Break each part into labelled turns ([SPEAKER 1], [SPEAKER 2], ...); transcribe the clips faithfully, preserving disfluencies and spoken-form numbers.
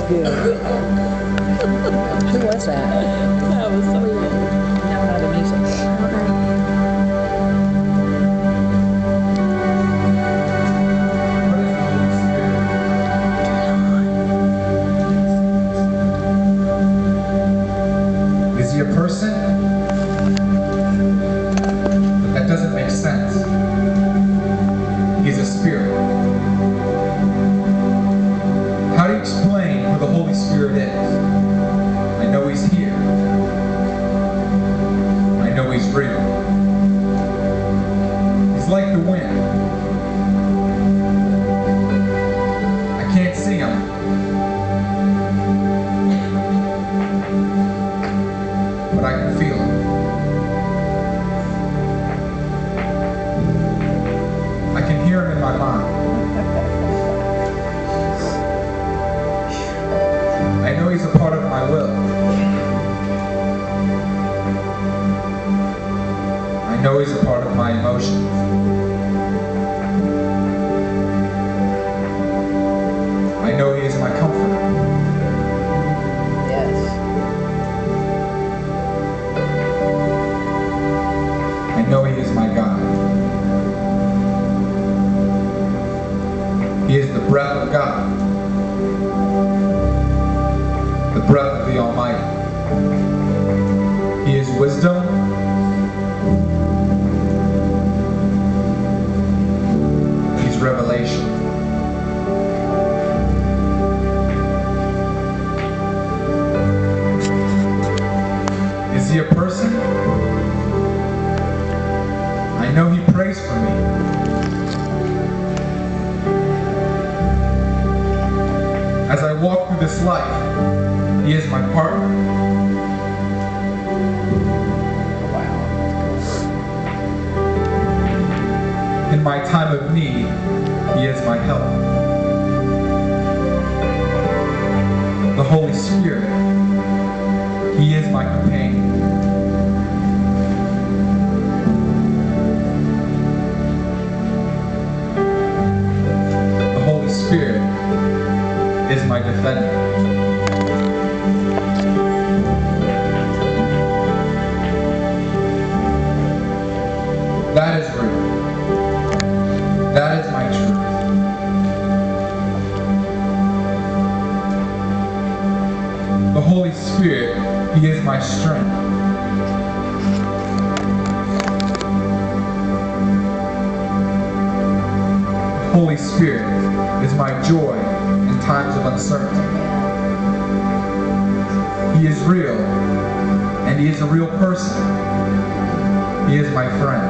[SPEAKER 1] good. Who was that?
[SPEAKER 2] That was so good.
[SPEAKER 1] No, not the music.
[SPEAKER 3] Is he a person? But that doesn't make sense. He's a spirit. How do you explain who the Holy Spirit is? I know he's here. I know he's real. He's like the wind. I can't see him. But I can feel him. I can hear him in my mind. I know he's a part of my will. I know he's a part of my emotions. I know he is my comforter.
[SPEAKER 1] Yes.
[SPEAKER 3] I know he is my God. He is the breath of God. The breath of the Almighty. He is wisdom. He's revelation. Is he a person? I know he prays for me. As I walk through this life, he is my partner. In my time of need, he is my help. The Holy Spirit, he is my companion. The Holy Spirit is my defender. That is real. That is my truth. The Holy Spirit, he is my strength. The Holy Spirit is my joy in times of uncertainty. He is real, and he is a real person. He is my friend.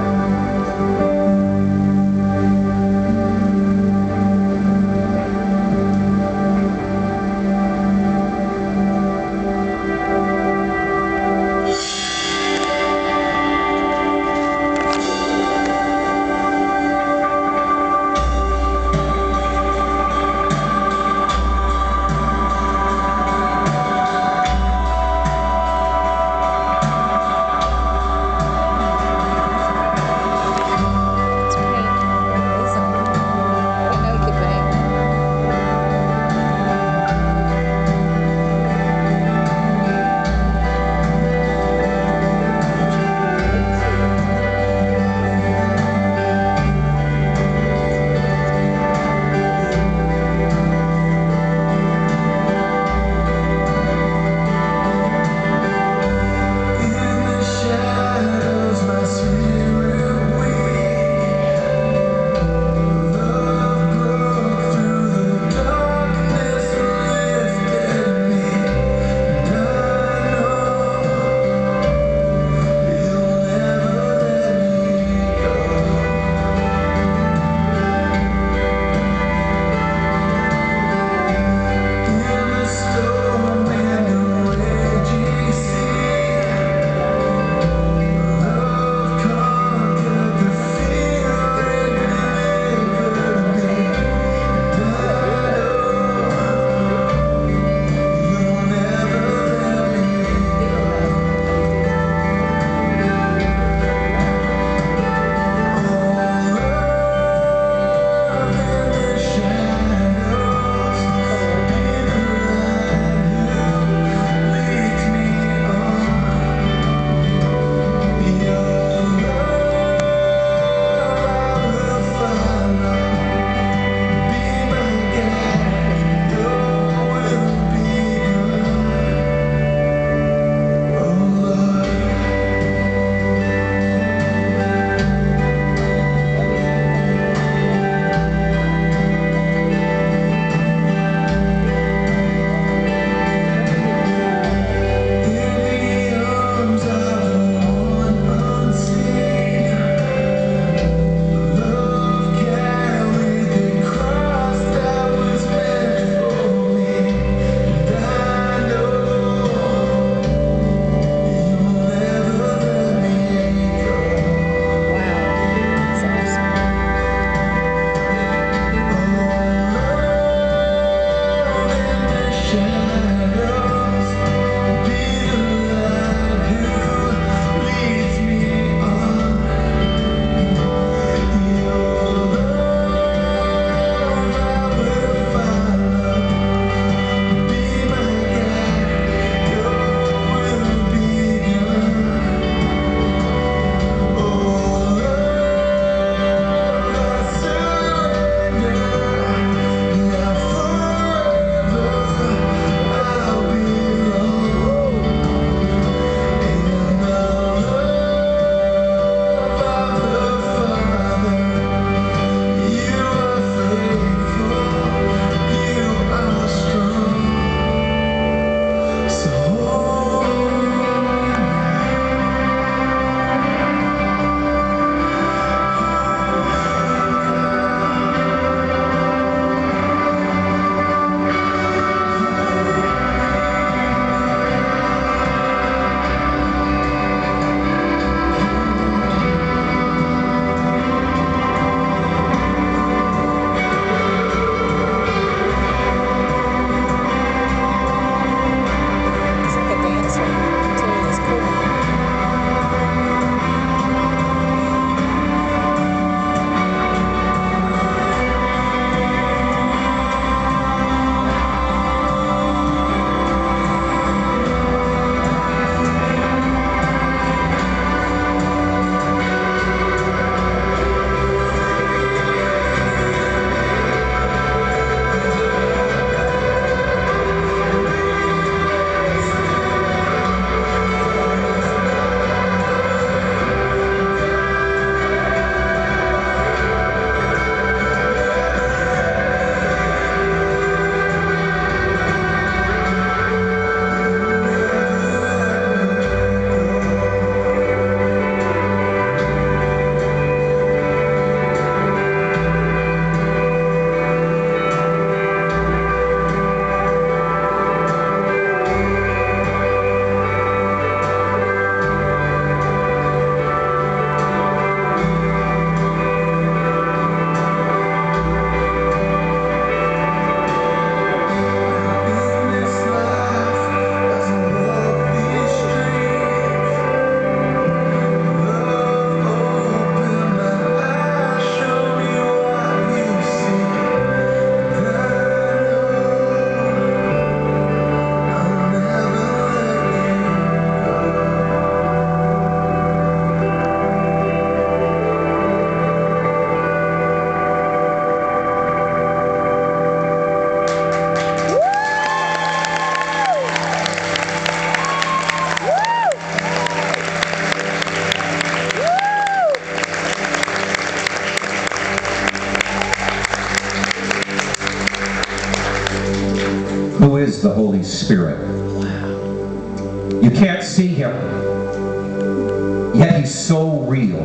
[SPEAKER 1] the Holy Spirit. You can't see him, yet he's so real.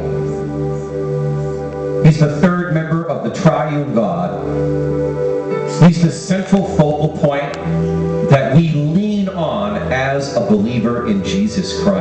[SPEAKER 1] He's the third member of the triune God. He's the central focal point that we lean on as a believer in Jesus Christ.